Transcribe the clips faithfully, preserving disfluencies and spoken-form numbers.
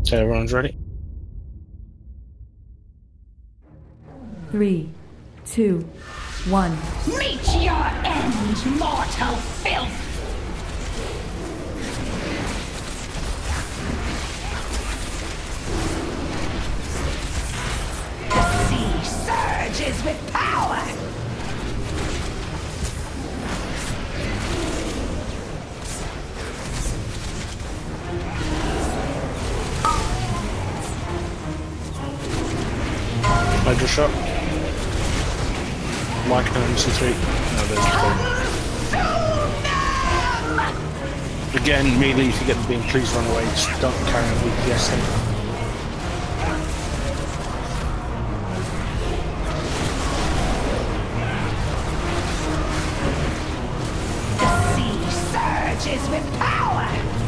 So everyone's ready? Three, two, one. Meet your end, mortal filth! The sea surges with power! Hydra shot. Mike and C three. No, there's the Again, melee, if you get the beam, please run away. Just don't carry a B P S thing. The sea surges with power!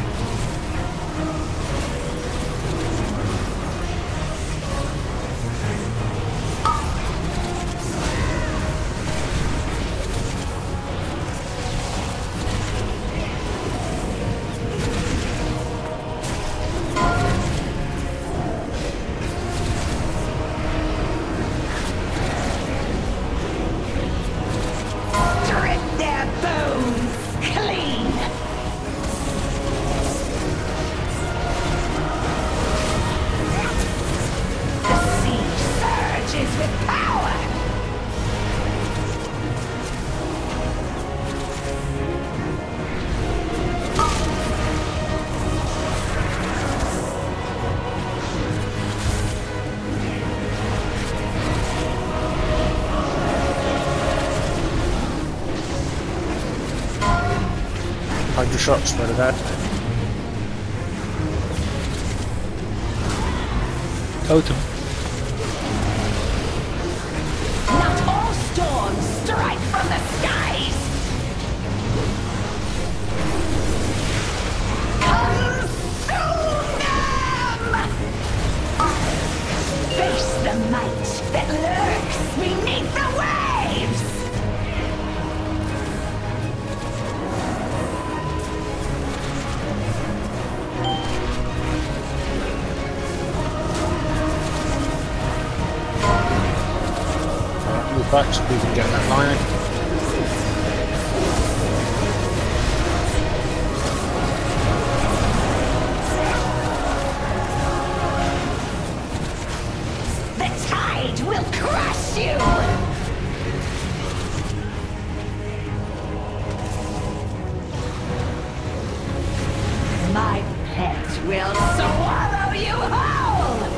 Hydra shot, spread it out. Totem. Not all storms strike from the skies! Consume them! Face the might that lurks beneath the waves! Back so we can get that line. The tide will crush you! My pet will swallow you whole!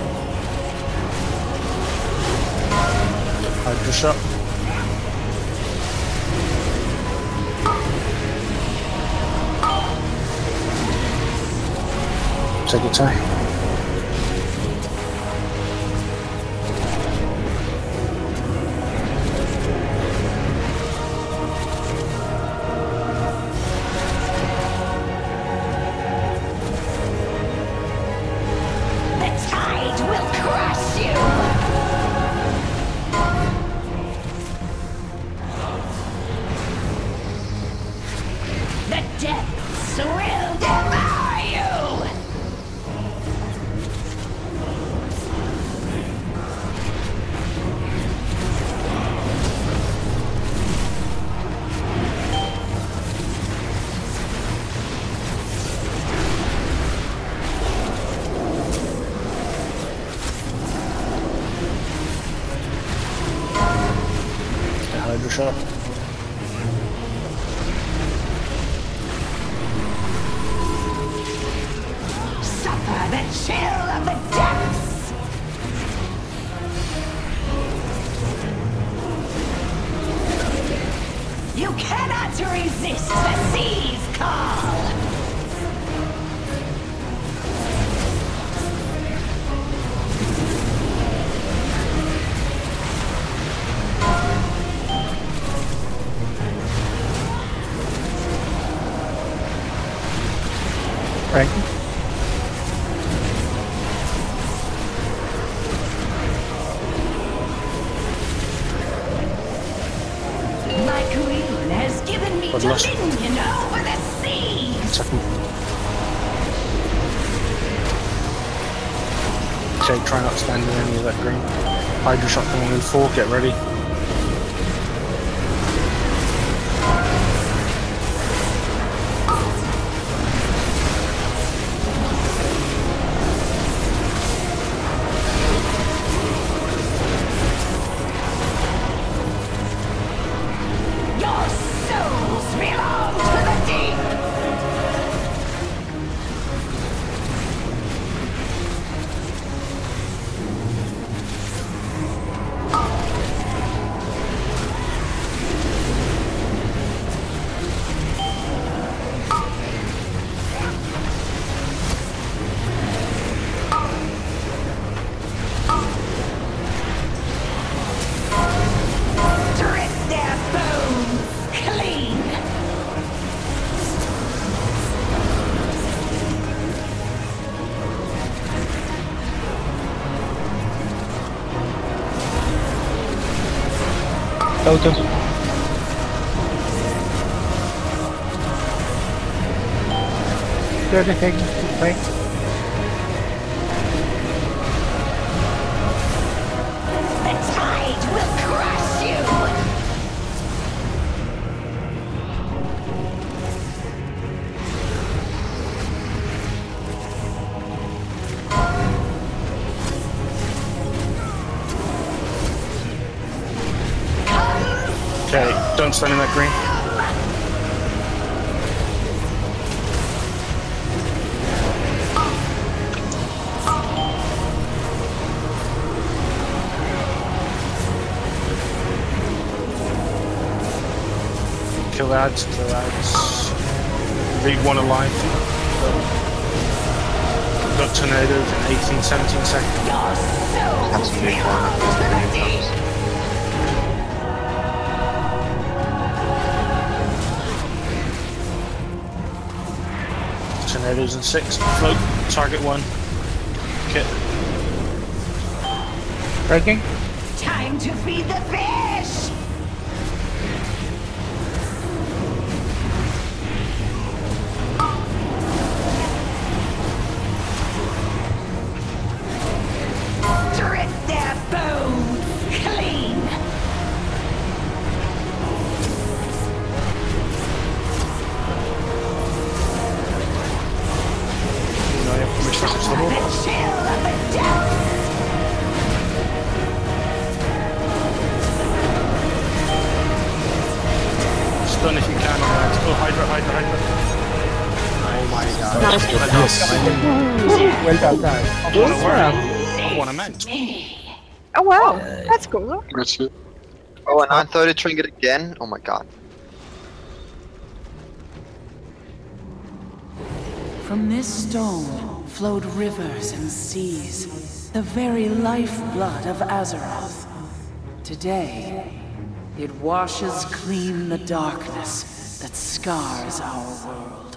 Hydra shot. Take your time. The tide will crush you! The depths will devour you! The Hydra shot. Suffer the chill of the depths! You cannot resist the sea's call! Right. My queen has given me I've lost. dominion over the seas! Second. Okay, try not to stand in any of that green. Hydra shot coming in four, get ready. Your souls belong to the deep! Strip their bones clean! Totem. Do anything, right? The tide will crush you! Okay, don't stand in that green. Kill ads, kill ads. Leave one alive. Got tornadoes in eighteen, seventeen seconds. Your souls That's a big belong one. to the deep! Tornadoes in six. Float. Target one. Kit. Breaking? Time to feed the fish! Strip their bones clean! No, I have permission to The tunnel. chill of the depths! Stun if you can. Uh, oh, Hydra, Hydra, Hydra. Oh my god. Well done, guys. What a word. What I meant. Oh wow, that's cool. That's it. Oh, and nine thirty trinket again? Oh my god. From this stone flowed rivers and seas, the very lifeblood of Azeroth. Today, it washes clean the darkness that scars our world.